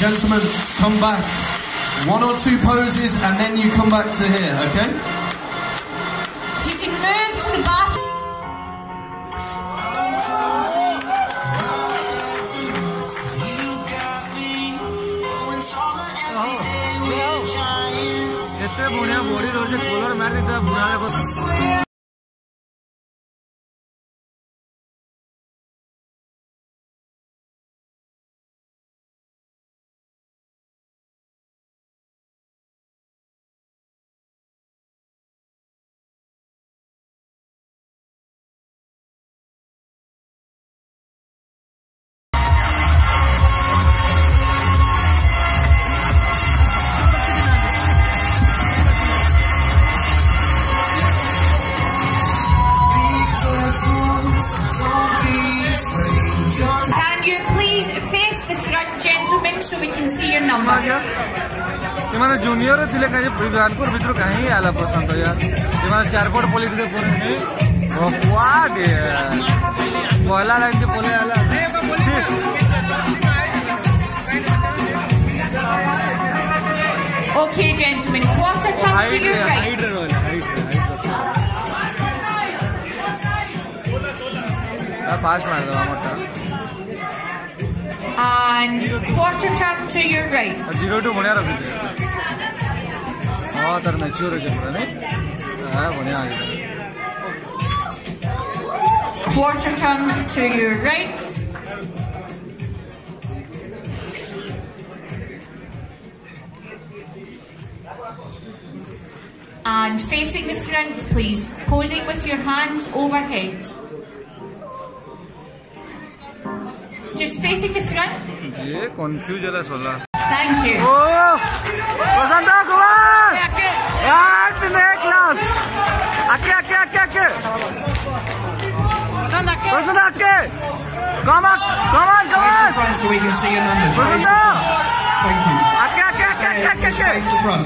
Gentlemen, come back. 1 or 2 poses and then you come back to here, okay? You can move to the back. एते बुढ़िया body रोज cooler मार देता बुढ़ा देखो Can you please face the front, gentlemen, so we can see your number? इमाने junior थिले काजे विधानपुर भितर काहे आला पसंद यार इमाने चारकोट पुलिस के पुरे व्हाट पहला लाइन से बोले आला Okay, gentlemen, quarter turn to your right. Fast मार दो मोटा And quarter turn to your right. 0 2 बढ़िया रखी हां तर मैच्योर है पूरा नहीं हां बढ़िया आ गया Quarter turn to your right. And facing the front, please. Posing with your hands overhead. Just facing the front. ये कंफ्यूज है सोला Thank you. ओ पसंद आ कुमार यार ने क्लास आके आके आके आके पसंद आके come on So we can see your numbers. Face the front. Thank you. आके आके आके आके Just face the front.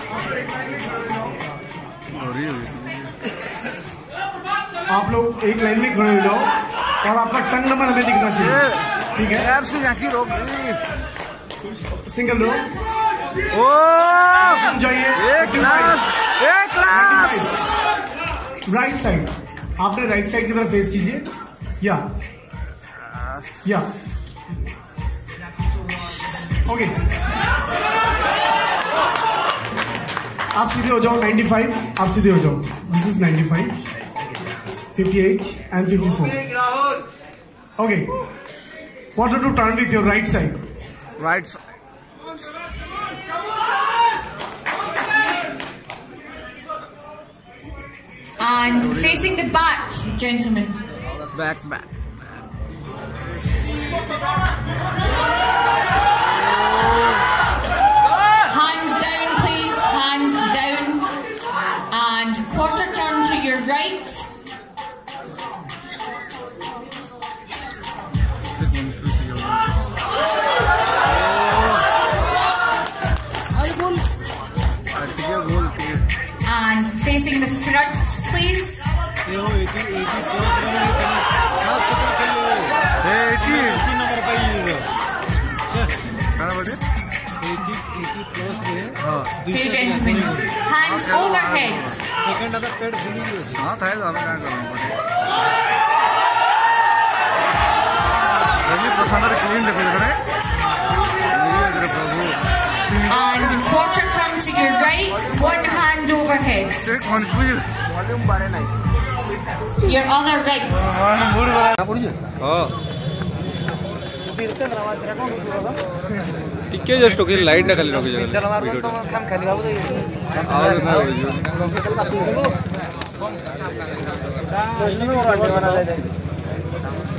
आप लोग एक लाइन में खड़े हो जाओ और आपका टंग नंबर हमें दिखना चाहिए ठीक है एप्स की झांकी रोक सिंगल रो ओ जाइए एक क्लास राइट साइड आपने राइट साइड की तरफ फेस कीजिए या ओके आप सीधे हो जाओ 95 आप सीधे हो जाओ this is 95 58 and 54 okay quarter to turn with your right side And facing the back, gentlemen. back Hands down, please. Hands down. And quarter turn to your right. And facing the front, please. 2 gentlemen. Hands overhead. Second अगर पेड़ खुली हां था तो हमें क्या करना पड़ेगा ये पसंद है क्लीन देखो इधर प्रभु And quarter turn to your right, one hand overhead. Confuse volume बढ़े नहीं Your other right. हां मूड बड़ा पड़ी है हां टिके जस्ट ओके लाइट ना खाली रोके जगह वीडियो काम खाली बाबू और ना हो जो